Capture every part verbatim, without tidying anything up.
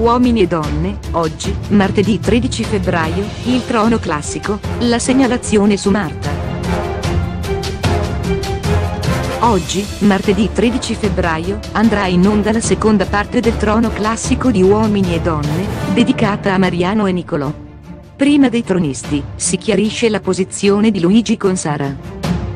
Uomini e donne, oggi, martedì tredici febbraio, il trono classico, la segnalazione su Marta. Oggi, martedì tredici febbraio, andrà in onda la seconda parte del trono classico di Uomini e donne, dedicata a Mariano e Nicolò. Prima dei tronisti, si chiarisce la posizione di Luigi con Sara.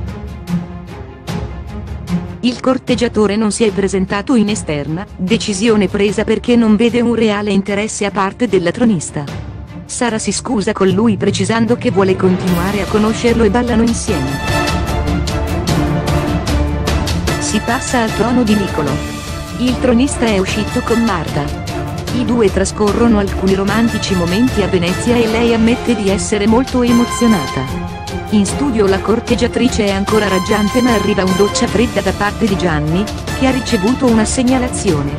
Il corteggiatore non si è presentato in esterna, decisione presa perché non vede un reale interesse a parte della tronista. Sara si scusa con lui precisando che vuole continuare a conoscerlo e ballano insieme. Si passa al trono di Nicolò. Il tronista è uscito con Marta. I due trascorrono alcuni romantici momenti a Venezia e lei ammette di essere molto emozionata. In studio la corteggiatrice è ancora raggiante ma arriva un doccia fredda da parte di Gianni, che ha ricevuto una segnalazione.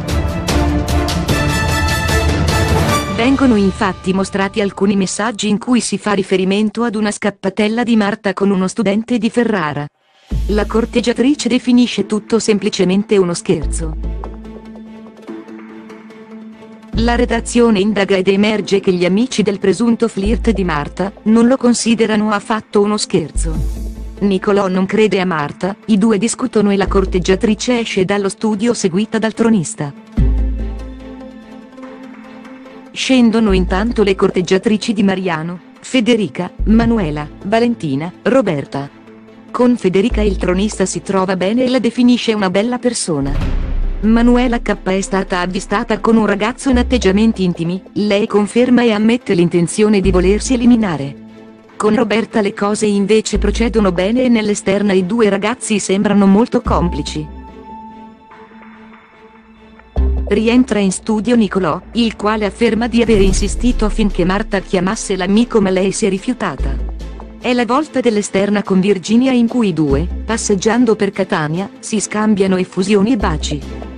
Vengono infatti mostrati alcuni messaggi in cui si fa riferimento ad una scappatella di Marta con uno studente di Ferrara. La corteggiatrice definisce tutto semplicemente uno scherzo. La redazione indaga ed emerge che gli amici del presunto flirt di Marta non lo considerano affatto uno scherzo. Nicolò non crede a Marta, i due discutono e la corteggiatrice esce dallo studio seguita dal tronista. Scendono intanto le corteggiatrici di Mariano, Federica, Manuela, Valentina, Roberta. Con Federica il tronista si trova bene e la definisce una bella persona. Manuela K è stata avvistata con un ragazzo in atteggiamenti intimi, lei conferma e ammette l'intenzione di volersi eliminare. Con Roberta le cose invece procedono bene e nell'esterna i due ragazzi sembrano molto complici. Rientra in studio Nicolò, il quale afferma di aver insistito affinché Marta chiamasse l'amico ma lei si è rifiutata. È la volta dell'esterna con Virginia in cui i due, passeggiando per Catania, si scambiano effusioni e baci.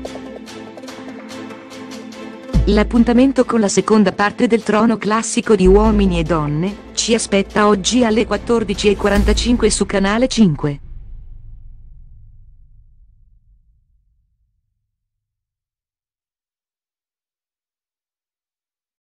L'appuntamento con la seconda parte del trono classico di Uomini e donne ci aspetta oggi alle quattordici e quarantacinque su Canale cinque.